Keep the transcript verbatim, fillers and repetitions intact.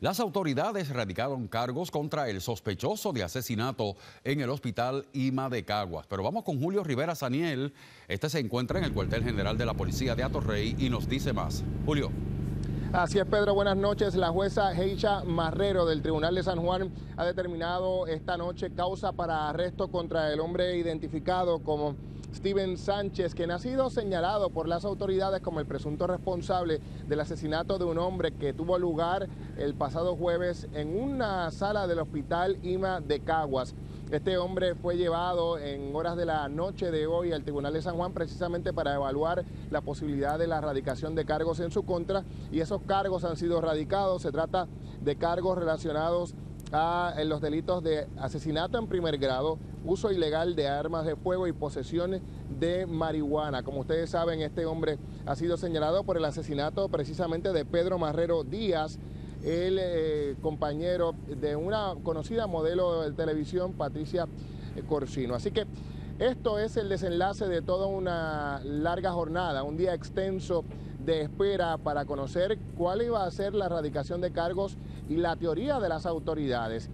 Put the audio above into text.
Las autoridades radicaron cargos contra el sospechoso de asesinato en el hospital I M A de Caguas. Pero vamos con Julio Rivera Saniel. Este se encuentra en el cuartel general de la policía de Atorrey y nos dice más. Julio. Así es, Pedro, buenas noches. La jueza Heisha Marrero del Tribunal de San Juan ha determinado esta noche causa para arresto contra el hombre identificado como Steven Sánchez, quien ha sido señalado por las autoridades como el presunto responsable del asesinato de un hombre que tuvo lugar el pasado jueves en una sala del hospital I M A de Caguas. Este hombre fue llevado en horas de la noche de hoy al Tribunal de San Juan precisamente para evaluar la posibilidad de la erradicación de cargos en su contra, y esos cargos han sido radicados. Se trata de cargos relacionados a los delitos de asesinato en primer grado, uso ilegal de armas de fuego y posesión de marihuana. Como ustedes saben, este hombre ha sido señalado por el asesinato precisamente de Pedro Marrero Díaz, el eh, compañero de una conocida modelo de televisión, Patricia Corsino. Así que esto es el desenlace de toda una larga jornada, un día extenso de espera para conocer cuál iba a ser la erradicación de cargos y la teoría de las autoridades.